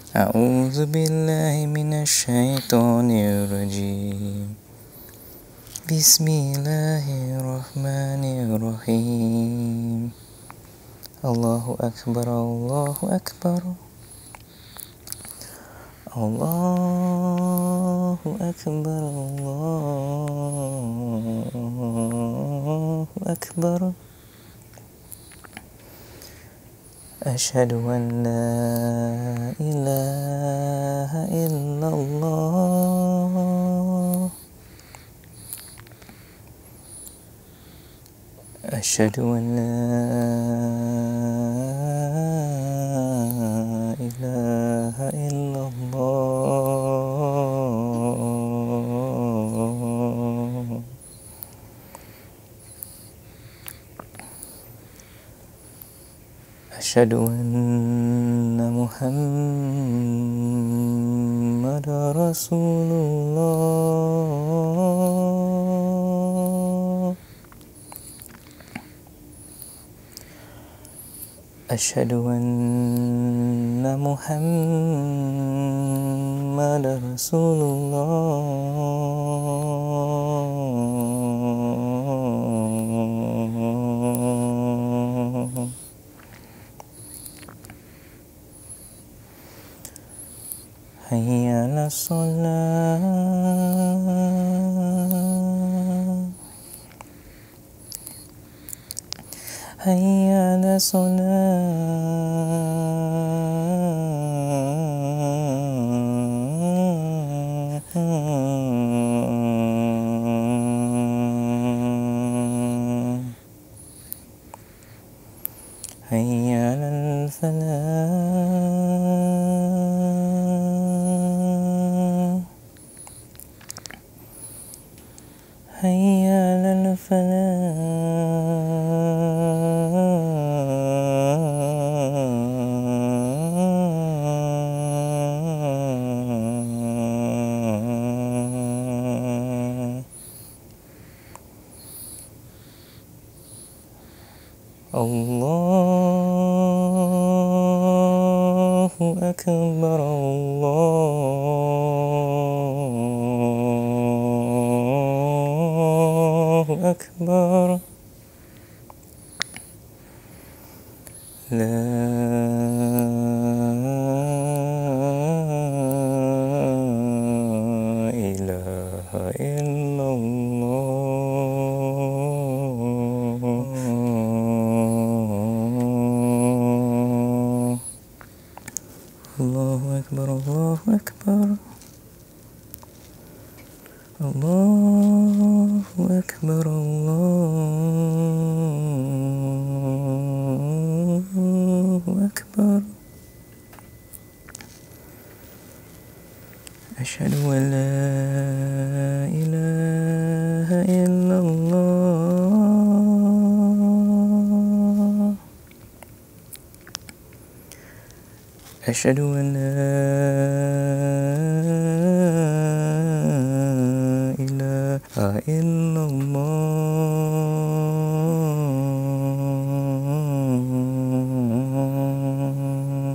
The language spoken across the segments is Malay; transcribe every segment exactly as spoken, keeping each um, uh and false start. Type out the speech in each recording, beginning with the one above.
أعوذ بالله من الشيطان الرجيم بسم الله الرحمن الرحيم الله أكبر الله أكبر الله أكبر الله أكبر أشهد أن لا إله إلا الله أشهد أن لا إله إلا الله أشهد أن محمد رسول الله أشهد أن محمد رسول الله حي على الصلاة حي على الصلاة حي على الفلاح حي على الفلاح الله أكبر الله أكبر لا إله إلا الله الله أكبر الله أكبر الله أكبر الله أكبر أشهد أن لا إله إلا الله أشهد أن لا إله إلا الله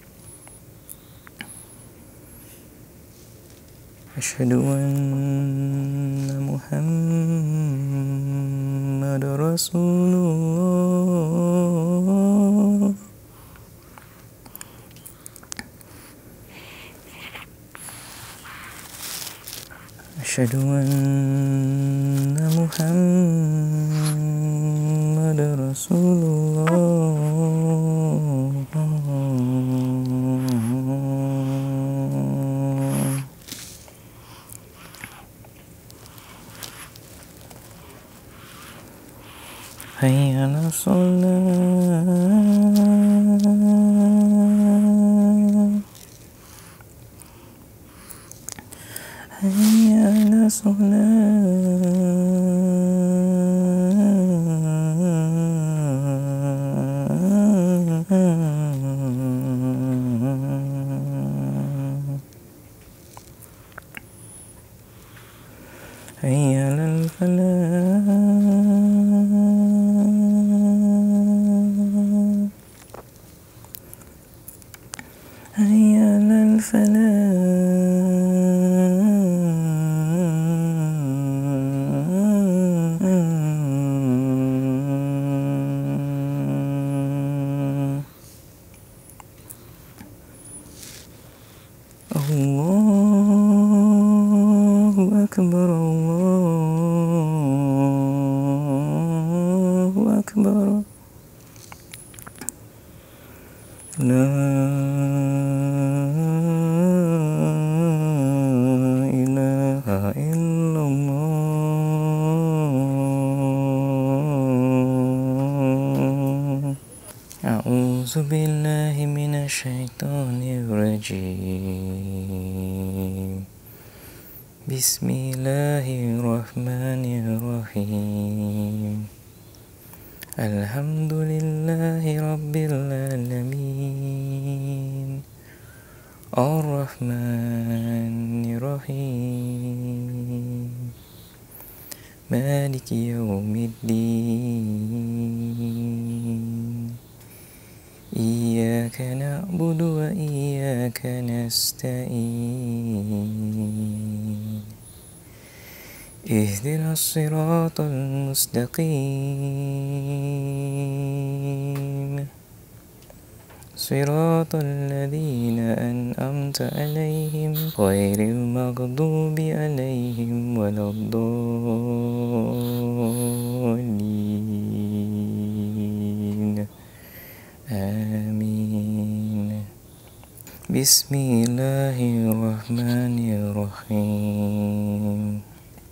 أشهد أن محمد رسول الله أشهد أن محمد رسول الله حي على الصلاة حي على الصلاة حي على الفلاح حي على Allahu Akbar, Allahu Akbar. La ilaha illallah. A'udzu billahi minasy syaithanir rajim. Bismillahirrahmanirrahim. Alhamdulillahi rabbil alamin. Ar-Rahmanir-Rahim. Maliki yaumiddin. Iyyaka na'budu wa iyyaka nasta'in. Ihdinas siratal mustaqim. Siratal ladzina an'amta 'alaihim ghairil maghdubi 'alaihim waladdallin. Amin. Bismillahirrahmanirrahim.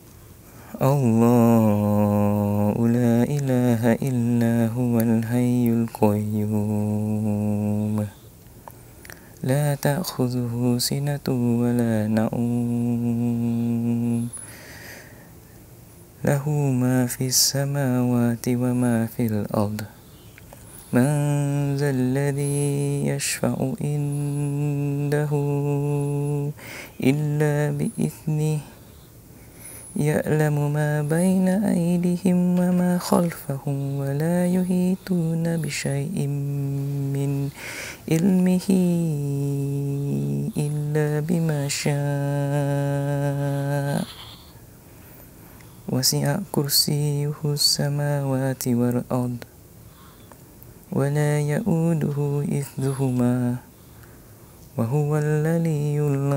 Allahu la ilaha illa huwal hayyul qayyum. La ta'khudhuhu sinatun wa la nawm. Lahu ma fis samawati wa ma fil ard. Man zal ladzi yashfa'u indahu illa bi'ithnihi. Ya'lamu ma baina aydihim wa ma khalfahum wa la yuhituna bi syai'in min ilmihi illa bima syaa'. Wasi'a kursiyyuhu samawati wal ard wa la ya'uduhu hifdhuhuma wa huwal 'aliyyul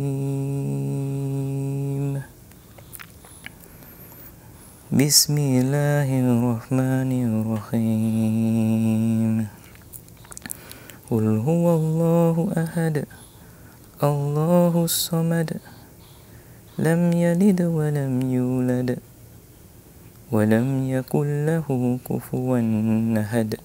'azim. Bismillahirrahmanirrahim. Qul huwallahu ahad, Allahus samad, lam yalid wa lam yulad, wa lam yakul lahu kufuwan ahad.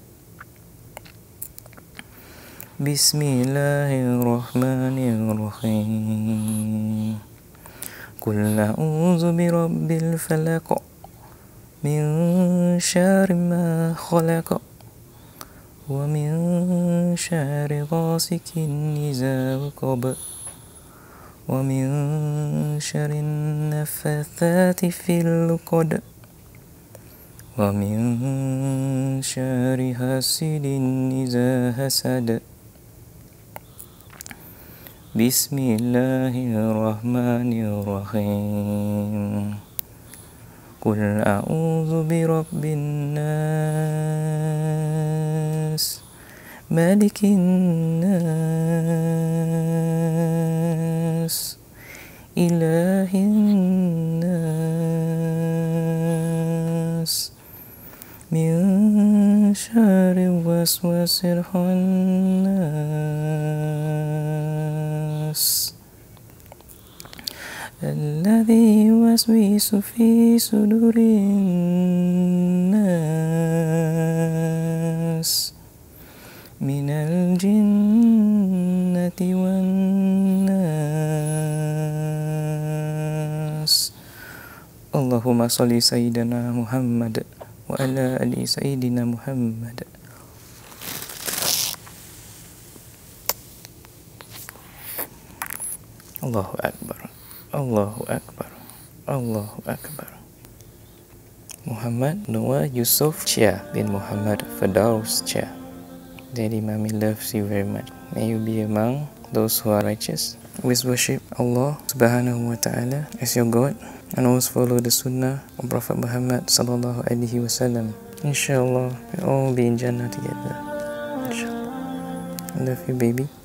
Bismillahirrahmanirrahim. Qul a'udzu birabbil falaq, min syarri ma khalaq, wa min syarri ghasikin idza waqab, wa min syarri naffatsati fil 'uqad, wa min syarri hasidin idza hasad. Bismillahirrahmanirrahim. Qul a'udzu birabbin nas, malikin nas, ilahin nas, min syarri waswasil khannas, alladzi yuwaswisu fi sudurin nas, minal jinnati wan nas. Allahumma sholli sayyidina Muhammad wa ala ali sayyidina Muhammad. Allahu Akbar, Allahu Akbar, Allahu Akbar. Muhammad Noah Yusuf Chia bin Muhammad Firdaus Chia. Daddy, Mommy loves you very much. May you be among those who are righteous. Always worship Allah subhanahu wa ta'ala as your God, and always follow the sunnah of Prophet Muhammad sallallahu alaihi wasallam. Inshallah, we'll all be in Jannah together. Inshallah. I love you, baby.